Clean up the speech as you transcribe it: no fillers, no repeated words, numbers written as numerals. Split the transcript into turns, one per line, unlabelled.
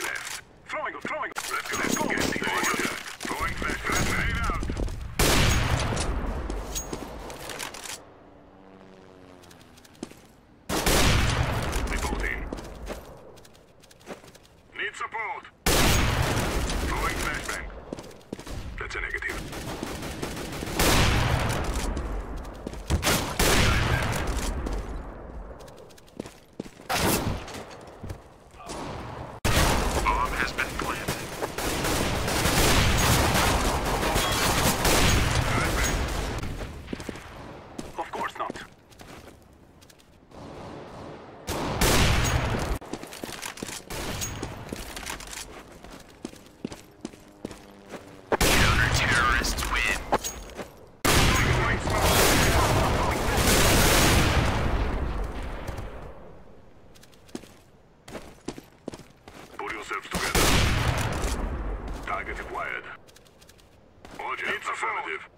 left. Throwing. Let's go. Get the order. Throwing flashbang. Grenade out. Reporting. Need support. Throwing flashbang. That's a negative. Bomb has been planted. Of course not.
Counter-terrorists win.
Pull yourselves together. Target acquired. Roger, affirmative.